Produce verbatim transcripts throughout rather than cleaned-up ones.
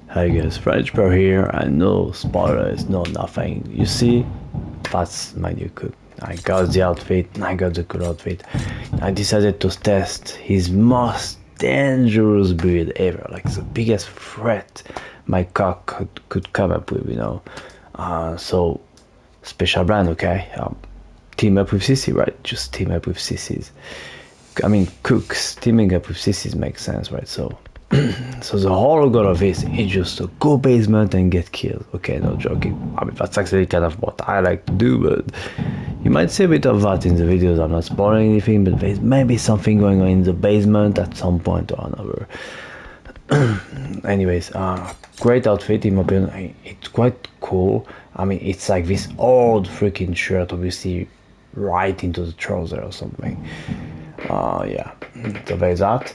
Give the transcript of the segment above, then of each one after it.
Hi guys, French Pro here, and no spoilers, no nothing. You see, that's my new cook. I got the outfit, I got the cool outfit. I decided to test his most dangerous build ever, like the biggest threat my cock could, could come up with, you know. Uh, so, special brand, okay? Um, team up with Sissy, right? Just team up with Sissy's. I mean, cooks teaming up with sissies makes sense, right? So, so the whole goal of this is just to go basement and get killed. Okay, no joking. I mean, that's actually kind of what I like to do, but you might see a bit of that in the videos. I'm not spoiling anything, but there's maybe something going on in the basement at some point or another. Anyways, uh, great outfit in my opinion. It's quite cool. I mean, it's like this old freaking shirt, obviously, right into the trouser or something. Uh, yeah, so there's that.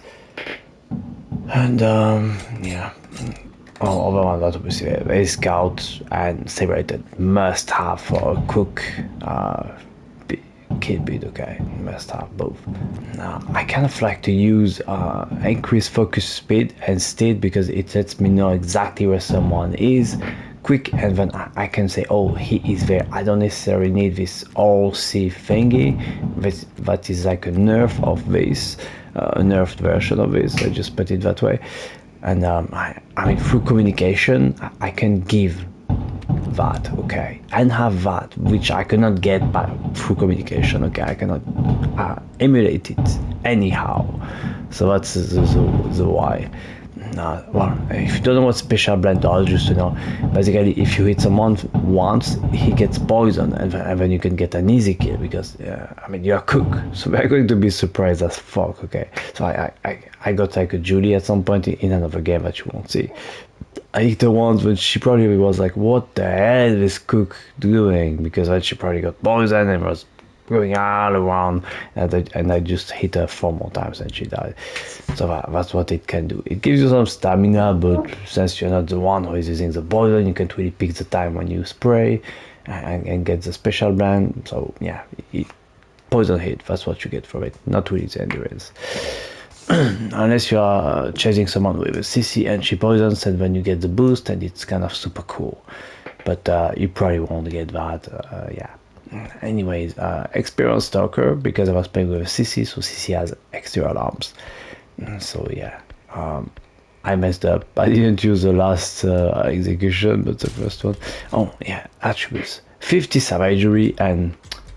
And um, yeah, oh, other than that, obviously, there's Scout and Separated must have for a cook. Uh, kid build, okay, must have both. Now, I kind of like to use uh, increased focus speed instead because it lets me know exactly where someone is quick, and then I, I can say, oh, he is there. I don't necessarily need this all see thingy that, that is like a nerf of this, uh, a nerfed version of this. I just put it that way. And um, I, I mean, through communication, I, I can give that, okay, and have that, which I cannot get by through communication, okay. I cannot uh, emulate it anyhow. So that's the, the, the why. No, well, if you don't know what special blend does, just to know, basically if you hit someone once, he gets poisoned, and, and then you can get an easy kill because, uh, I mean, you're a cook, so we're going to be surprised as fuck, okay? So I, I, I got like a Julie at some point in another game that you won't see. I hit her once, but she probably was like, what the hell is this cook doing? Because then she probably got poisoned and was going all around, and I, and I just hit her four more times and she died. So that, that's what it can do. It gives you some stamina, but since you're not the one who is using the poison, you can't really pick the time when you spray and, and get the special brand. So yeah, it, poison hit, that's what you get from it, not really the endurance. Unless you are chasing someone with a sissy and she poisons, and then you get the boost, and it's kind of super cool. But uh, you probably won't get that, uh, yeah. Anyways, uh, experienced stalker, because I was playing with a sissy, so sissy has extra alarms. So yeah, um, I messed up. I didn't use the last uh, execution, but the first one. Oh yeah, attributes: fifty savagery and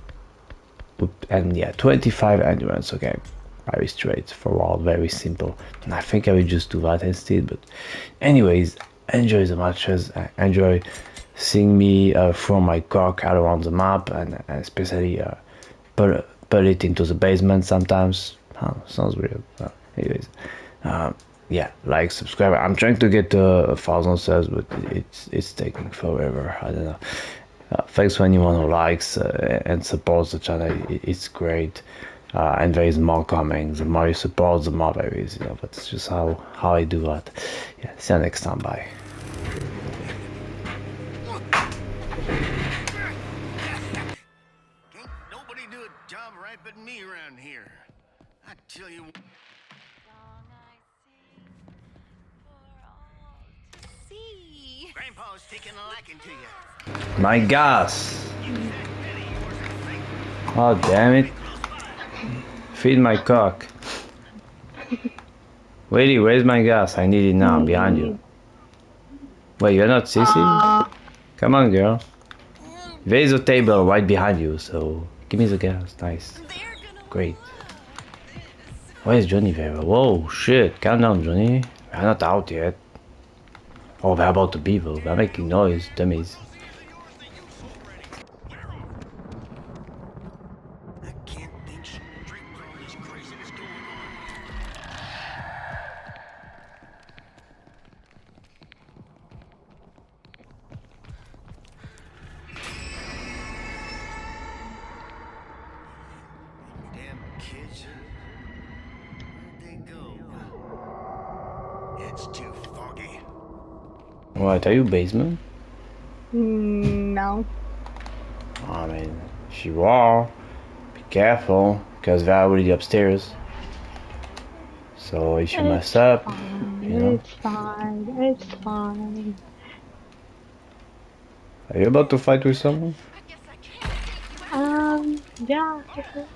and yeah, twenty-five endurance. Okay, very straightforward, very simple. And I think I will just do that instead. But anyways, enjoy the matches. Enjoy seeing me uh, throw my cock all around the map, and, and especially uh, put, put it into the basement sometimes. Huh, sounds weird. Uh, anyways, uh, yeah, like, subscribe. I'm trying to get uh, a thousand subs, but it's it's taking forever. I don't know. Uh, thanks for anyone who likes uh, and supports the channel. It, it's great. Uh, and there is more coming. The more you support, the more there is. You know, that's just how how I do that. Yeah. See you next time. Bye. But me around here, I tell you. See. Grandpa's taking a liking to you. My gas. Oh damn it! Feed my cock. Wait, where's my gas? I need it now. I'm behind you. Wait, you're not sissy? Come on, girl. There's a table right behind you, so give me the gas. Nice. Great. Where's Johnny there? Whoa, shit. Calm down, Johnny. We're not out yet. Oh, they're about to be, though. They're making noise, dummies. I can't think straight with all this craziness going on. Damn kids. Where'd they go? It's too foggy. What, are you basement? No. I mean, if you are, be careful, because they're already upstairs. So if you It's mess up, fine, you know. it's fine, it's fine. Are you about to fight with someone? I guess I can't take you Um, yeah. Okay.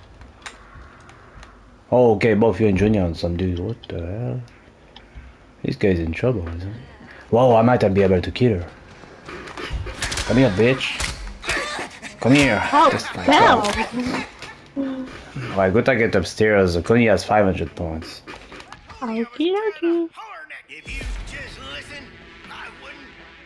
Oh, okay, both you and Junior and some dude. What the hell? This guy's in trouble, isn't he? Whoa, I might not be able to kill her. Come here, bitch. Come here. Oh, Just like hell! that. Alright, good I get upstairs. Coney has five hundred points. Okie dokie. Holler neck. If you just listen, I wouldn't.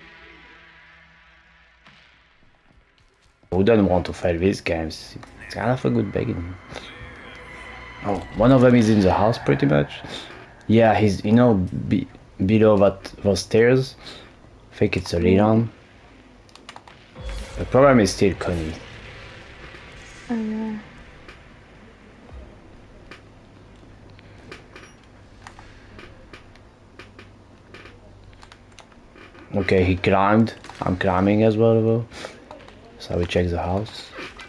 Who doesn't want to fight these games? It's kind of a good beginning. Oh, one of them is in the house pretty much. Yeah, he's, you know, be, below that, those stairs. I think it's a lead on. The problem is still Connie. Oh, yeah. Okay, he climbed. I'm climbing as well though. So we check the house.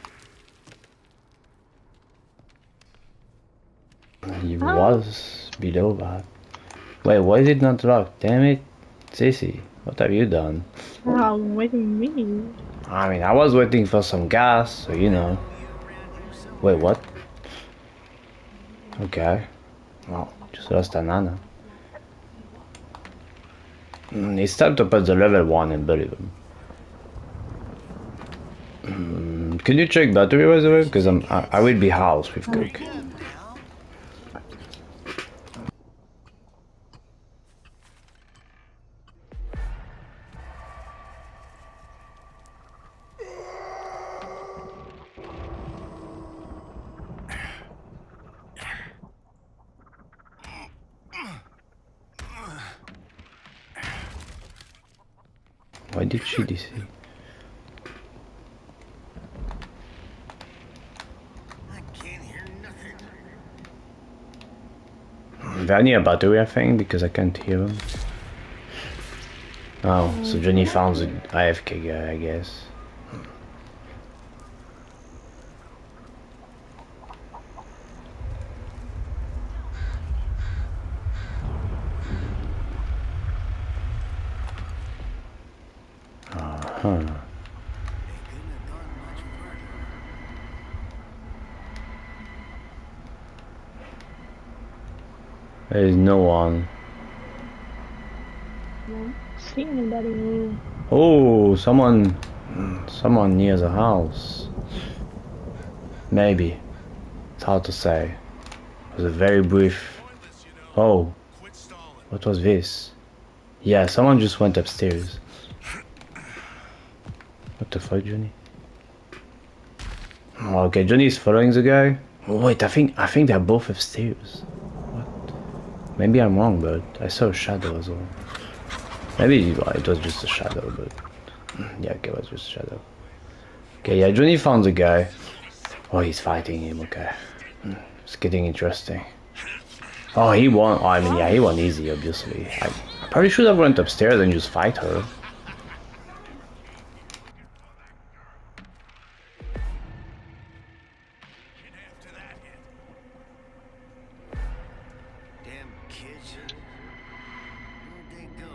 He Oh. was below that. Wait, why is it not locked? Damn it. Sissy, what have you done? Oh, what do you mean? I mean, I was waiting for some gas, so you know. Wait, what? Okay. Well, just lost a nana. Mm, it's time to put the level one and believe him. Mm, can you check battery by the way? Because I'm I, I will be house with Cook. Why did she D C? I can't hear nothing. They're near battery, I think, because I can't hear them. Oh, so Johnny found the I F K guy, I guess. Uh-huh. They couldn't have gone much further. There is no one. Don't see anybody. Oh, someone, someone near the house. Maybe. It's hard to say. It was a very brief. Oh, what was this? Yeah, someone just went upstairs. What the fuck, Johnny? Oh, okay, Johnny is following the guy. Oh, wait, I think I think they're both upstairs. What? Maybe I'm wrong, but I saw a shadow as well. Maybe well, it was just a shadow, but yeah, okay, it was just a shadow. Okay, yeah, Johnny found the guy. Oh, he's fighting him. Okay, it's getting interesting. Oh, he won. Oh, I mean, yeah, he won easy, obviously. I, I probably should have went upstairs and just fight her. Damn kids. Where'd they go?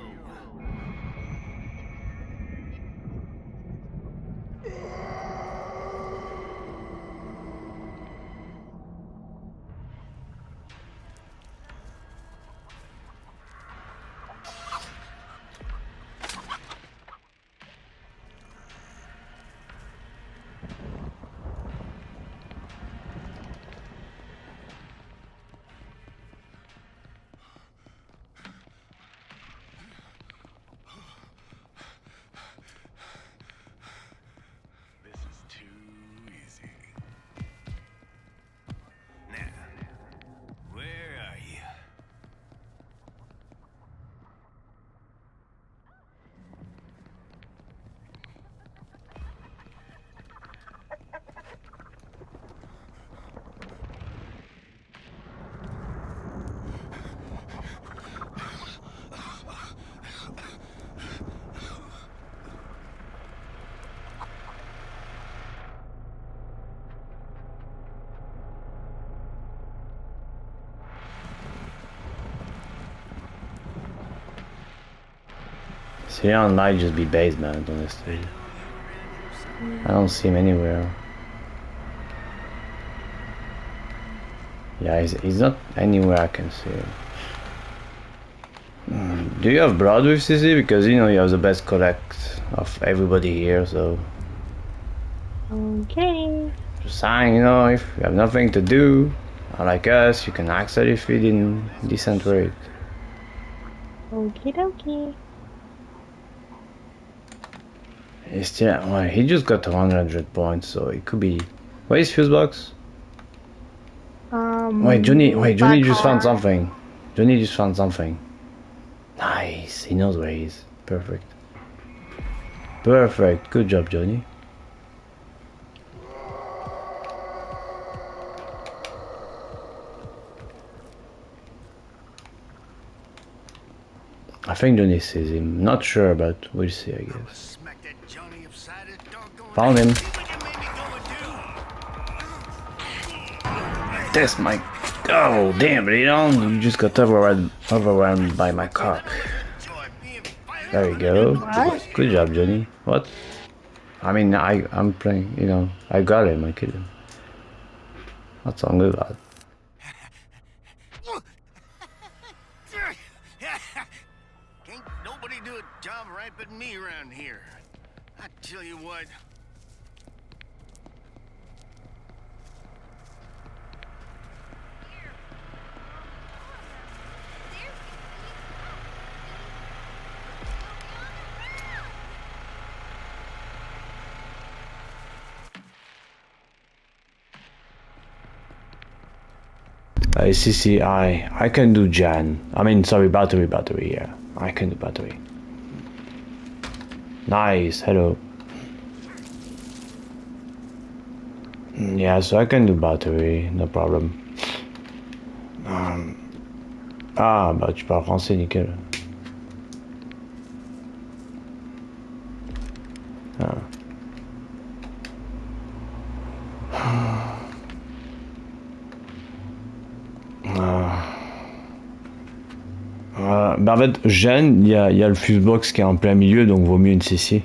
Leon might just be basement, honestly. I don't see him anywhere. Yeah, he's, he's not anywhere I can see him. Mm, do you have blood with C C? Because you know you have the best collect of everybody here, so... Okay. Just saying, you know, if you have nothing to do, like us, you can actually feed in decent rate. Okie dokie. He's still, well, he just got one hundred points, so it could be... Where's Fusebox? Um. Wait, Johnny, wait, Johnny back just found car. something. Johnny just found something. Nice, he knows where he is. Perfect. Perfect, good job, Johnny. I think Johnny sees him. Not sure, but we'll see, I guess. Smack that Johnny upside his doggone Found him. head. See what you made me go and do. That's my... Oh, damn, Leon. You just got overrun, overrun by my cock. Enjoy being fired There you up. go. What? Good job, Johnny. What? I mean, I, I'm playing, you know, I got him, I killed him. That's all good, lad. Can't nobody do a job right but me around here. I tell you what. Uh, C C, I, I can do Jan. I mean, sorry, battery, battery, yeah. I can do battery. Nice, hello. Mm, yeah, so I can do battery, no problem. Um, ah, bah tu parles français, nickel. Ah. Euh, bah en fait, Jeanne, il y a, y a le fusebox qui est en plein milieu, donc vaut mieux une C C.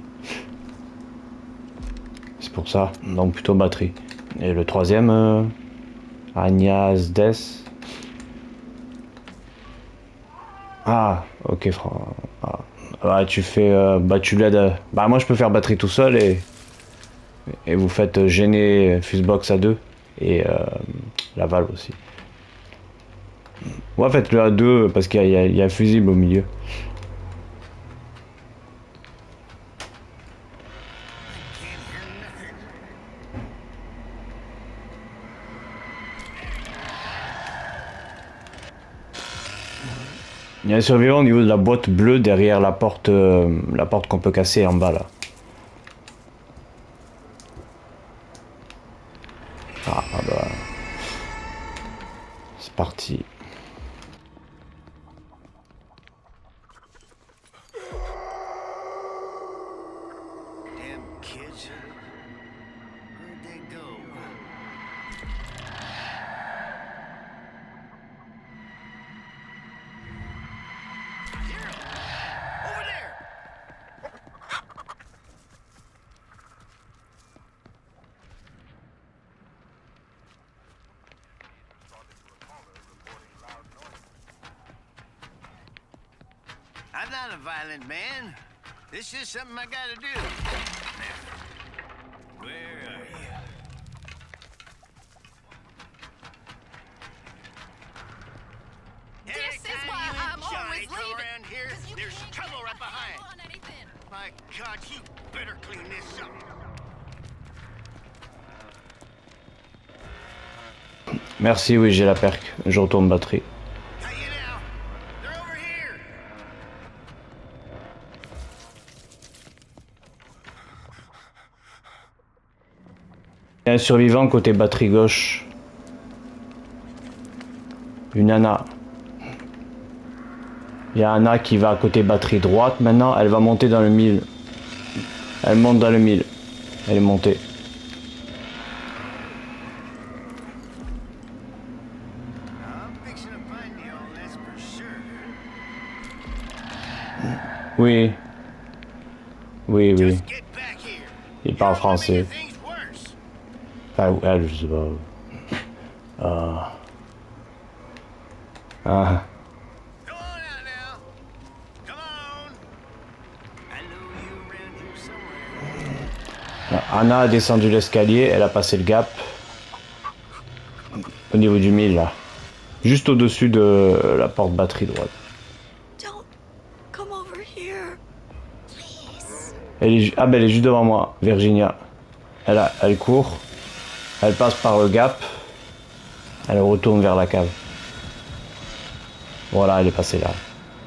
C'est pour ça, donc plutôt batterie. Et le troisième, euh, Agnès Des. Ah, ok, Fran. Ah. Ouais, tu fais. Euh, bah, tu l'aides. Bah, moi je peux faire batterie tout seul et. Et vous faites gêner fusebox à deux. Et euh, la valve aussi. Ouais, faites-le à deux parce qu'il y, y, y a un fusible au milieu. Il y a un survivant au niveau de la boîte bleue derrière la porte, euh, la porte qu'on peut casser en bas là. Ah, ah bah. C'est parti. Damn kids. Where'd they go? I hear 'em. Over there. I'm not a violent man. This is something I gotta do. Where are you? This Every is time why you and I'm Johnny always come leaving. around here, 'Cause you there's can't trouble get right my behind. hands on anything. My God, you better clean this up. Merci, oui, j'ai la perque. Je retourne batterie. Got you now. They're over here. Il y a un survivant côté batterie gauche. Une Anna. Il y a Anna qui va à côté batterie droite maintenant. Elle va monter dans le mille. Elle monte dans le mille. Elle est montée. I'm fixing to find you all, that's for sure. Oui. Oui, oui. Just get back here. Il parle You don't wanna français. make things worse. Enfin, elle, je sais pas. Euh... Ah. Come on out now. Come on. I know you around here somewhere. Anna a descendu l'escalier, elle a passé le gap. Au niveau du mille, là. Juste au-dessus de la porte batterie droite. Don't come over here. Please. Elle est, ah ben elle est juste devant moi, Virginia. Elle, a, elle court. Elle passe par le gap. Elle retourne vers la cave. Voilà, elle est passée là.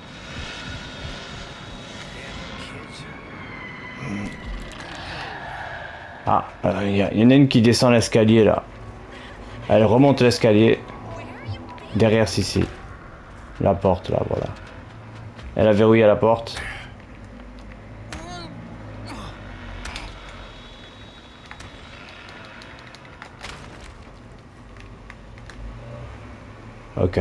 Ah, il euh, y, y en a une qui descend l'escalier là. Elle remonte l'escalier. Derrière Sissi. La porte là, voilà. Elle a verrouillé la porte. Ok.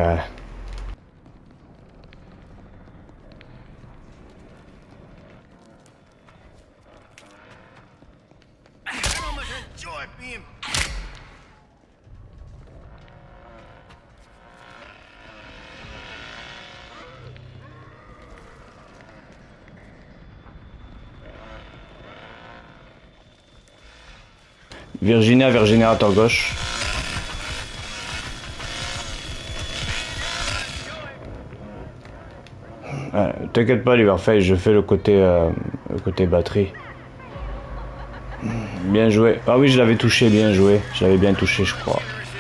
Virginia, Virginia à ta gauche. Ouais, t'inquiète pas, Liverface, je fais le côté, euh, le côté batterie. Bien joué. Ah oui, je l'avais touché, bien joué. Je l'avais bien touché, je crois.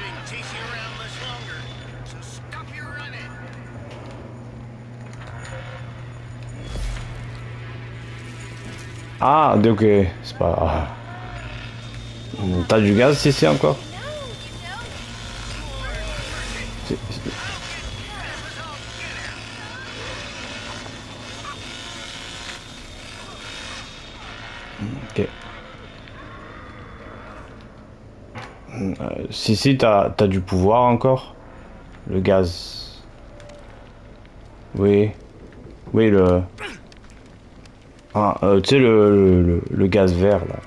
Ah, ok, c'est pas grave. T'as du gaz ici encore? C'est- c'est- Ok. Euh, si, si, t'as, t'as du pouvoir encore? Le gaz. Oui. Oui, le... Ah, euh, tu sais, le, le, le- le gaz vert, là.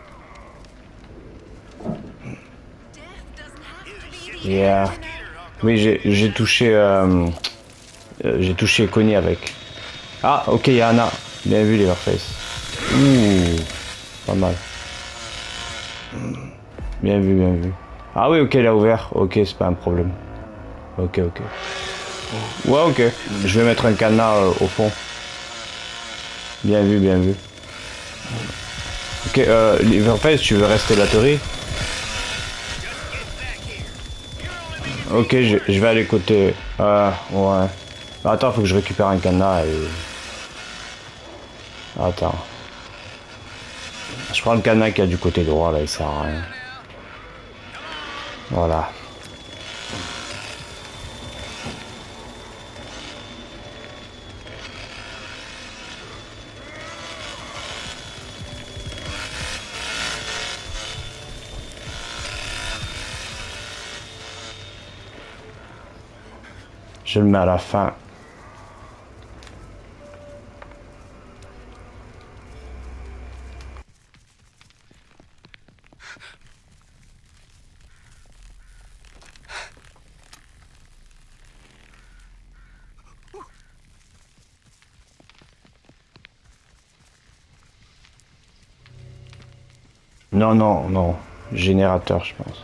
Yeah. Oui, j'ai j'ai touché... Euh, euh, j'ai touché Connie avec. Ah, ok, il y a Anna. Bien vu, Leatherface. Ouh, pas mal. Bien vu, bien vu. Ah oui, ok, elle a ouvert. Ok, c'est pas un problème. Ok, ok. Ouais, ok. Je vais mettre un cadenas euh, au fond. Bien vu, bien vu. Ok, euh, Leatherface, tu veux rester batterie? Ok, je, je vais aller côté... Euh, ouais. Attends, faut que je récupère un cadenas et... Attends. Je prends le cadenas qui a du côté droit, là, il sert à rien. Voilà. Je le mets à la fin. Non, non, non. Générateur, je pense.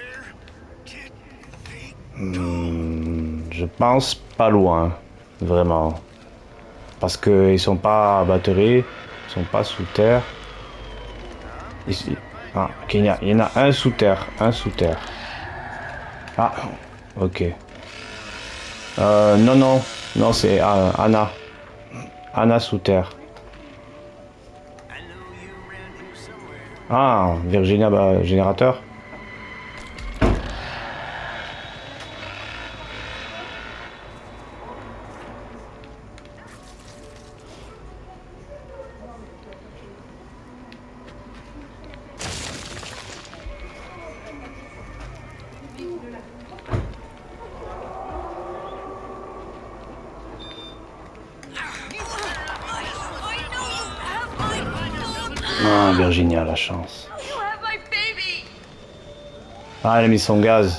Hmm, je pense pas loin. Vraiment. Parce que ils sont pas à batterie. Ils sont pas sous terre. Ici. Ah, ok, il y, a- il y en a un sous terre. Un sous terre. Ah, ok. Euh, non, non. Non, c'est euh, Anna. Anna sous terre. Ah, Virginia, bah, générateur. Ah, Virginia a la chance. You have my baby. Ah, elle a mis son gaz.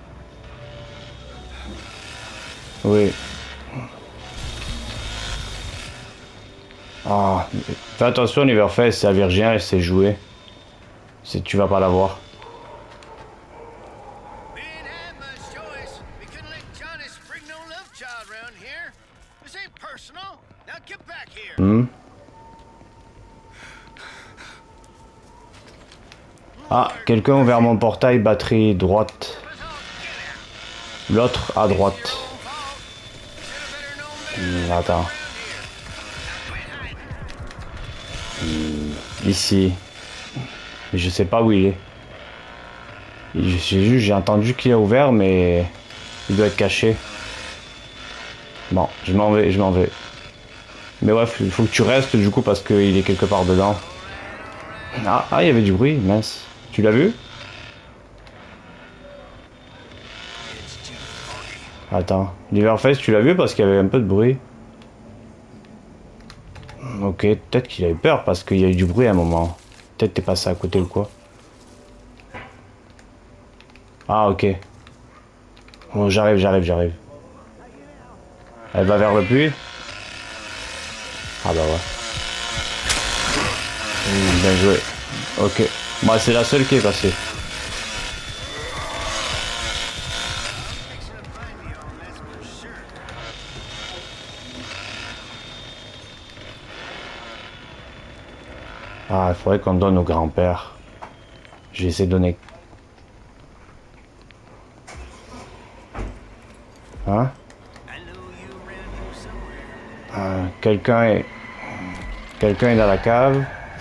Oui. Ah, fais attention, Liverface, c'est à Virginia, elle sait jouer. Si tu vas pas la voir. We didn't have much choice. We couldn't let Johnny spring no love child around here. This ain't personal. Now get back here. Hmm. Ah, quelqu'un a ouvert mon portail, batterie droite. L'autre à droite. Hmm, attends. Hmm, ici. Mais je sais pas où il est. J'ai juste, j'ai entendu qu'il a ouvert, mais il doit être caché. Bon, je m'en vais, je m'en vais. Mais ouais, il faut que tu restes du coup parce qu'il est quelque part dedans. Ah, ah, il y avait du bruit, mince. Tu l'as vu? Attends, Liverface, tu l'as vu parce qu'il y avait un peu de bruit. Ok, peut-être qu'il avait peur parce qu'il y a eu du bruit à un moment. Peut-être t'es passé à côté ou quoi. Ah, ok. Bon, j'arrive, j'arrive, j'arrive. Elle va vers le puits. Ah bah ouais. Mmh, bien joué. Ok. Moi, c'est la seule qui est passée. Ah, il faudrait qu'on donne au grand-père. Je vais essayer de donner. Hein? Euh, quelqu'un est... Quelqu'un est dans la cave.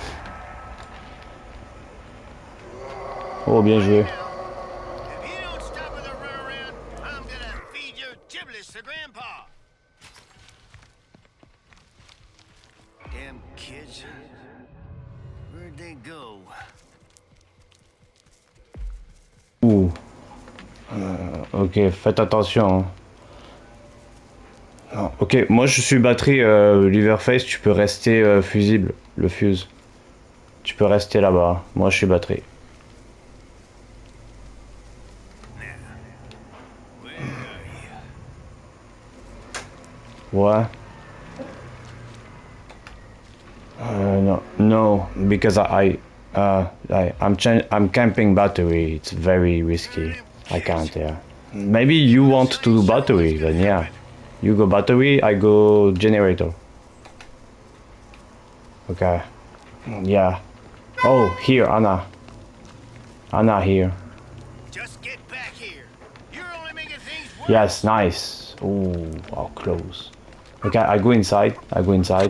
Oh, bien joué. If you don't stop with a runaround, I'm gonna feed your giblets to Grandpa. Damn kids. Where'd they go? Ouh. Euh, ok, faites attention. Hein. Non, ok, moi je suis batterie euh, Liverface, tu peux rester euh, fusible, le fuse. Tu peux rester là-bas. Moi je suis batterie. Ouais. Uh, no, no, because I, uh, I, I'm, I'm camping battery. It's very risky. I can't. Yeah. Maybe you want to do battery, then yeah. You go battery, I go generator. Okay. Yeah. Oh, here, Anna. Anna here. Just get back here. You're only making things worse. Yes, nice. Oh, how close. Okay, I go inside. I go inside.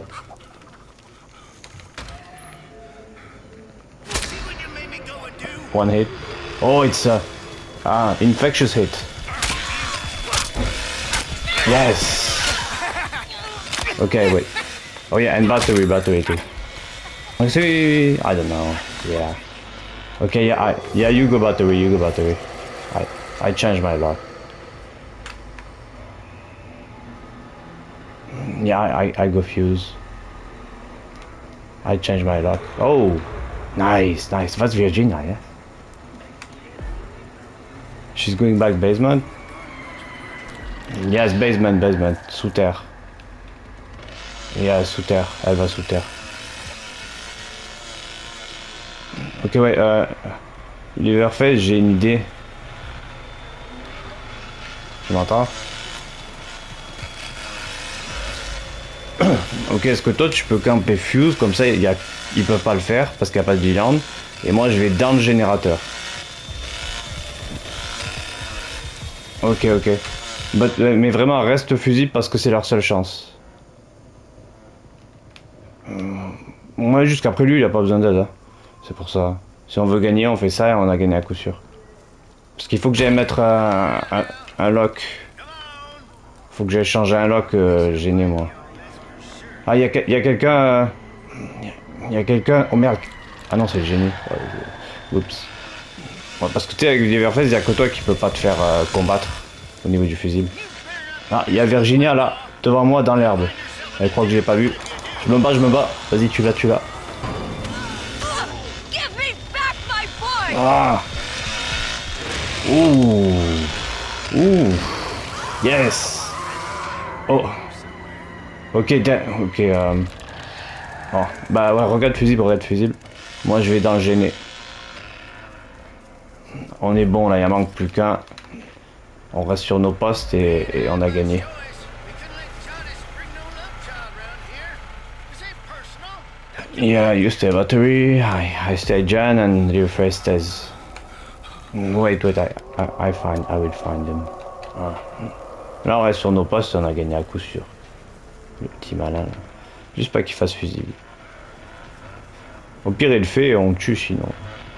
See what you made me go and do? One hit. Oh, it's a ah infectious hit. Yes. Okay, wait. Oh yeah, and battery, battery too. I see. I don't know. Yeah. Okay, yeah, I yeah you go battery, you go battery. I I changed my lock. Yeah, I I go fuse. I changed my lock. Oh, nice, nice. That's Virginia, yeah. She's going back basement. Yes, basement, basement, sous terre. Yeah, sous terre, elle va sous terre. Ok, ouais, euh... Liverface, j'ai une idée. Tu m'entends? Ok, est-ce que toi tu peux camper fuse, comme ça y a... ils peuvent pas le faire parce qu'il n'y a pas de V-Land. Et moi je vais dans le générateur. Ok, ok. But, mais vraiment, reste fusible parce que c'est leur seule chance. Moi, jusqu'après lui, il a pas besoin d'aide. Hein. C'est pour ça. Si on veut gagner, on fait ça et on a gagné à coup sûr. Parce qu'il faut que j'aille mettre un, un, un lock. Faut que j'aille changer un lock euh, gêné, moi. Ah, il y a, y a quelqu'un... Il y a quelqu'un... Oh merde. Ah non, c'est le génie. Oups. Ouais, parce que tu sais, avec Liverface, il n'y a que toi qui peut pas te faire euh, combattre. Au niveau du fusible. Ah, il y a Virginia là, devant moi dans l'herbe. Elle croit que je l'ai pas vu. Je me bats, je me bats. Vas-y, tu l'as, tu l'as. Ah. Ouh. Ouh. Yes. Oh. Ok, ok. Euh... Oh. Bah ouais, regarde fusible, regarde fusible. Moi je vais dans le gêner. On est bon là, il en manque plus qu'un. On reste sur nos postes et, et on a gagné. Yeah, you stay battery, I, I stay Jan and you first stays. Wait, wait, I, I, I find, I will find him. Ah. Là on reste sur nos postes et on a gagné à coup sûr. Le petit malin là. Juste pas qu'il fasse fusible. Au pire il le fait et on le tue sinon.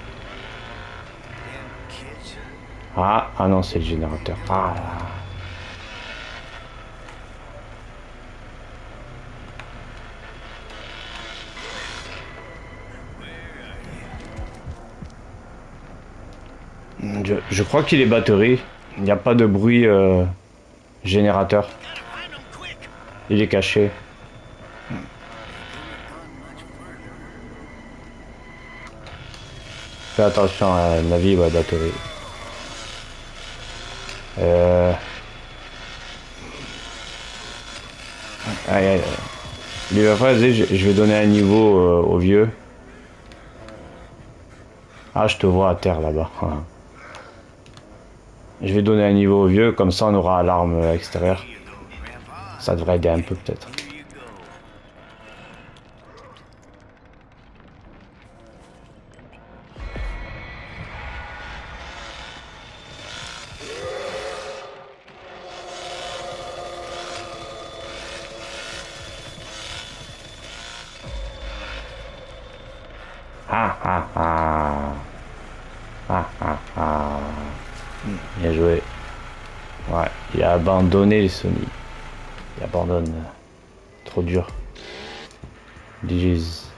Ah, ah non c'est le générateur. Ah là. Je, je crois qu'il est batterie. Il n'y a pas de bruit euh, générateur. Il est caché. Fais attention à la vie ou à la batterie. Euh... Aïe, aïe. Lui va faire, je, je vais donner un niveau euh, au vieux. Ah, je te vois à terre là-bas. Je vais donner un niveau au vieux, comme ça on aura l'arme extérieure. Ça devrait aider un peu peut-être. Ah ah ah. Ah ah ah. Bien joué. Ouais, il a abandonné les Sony. Il abandonne. Trop dur. G G's.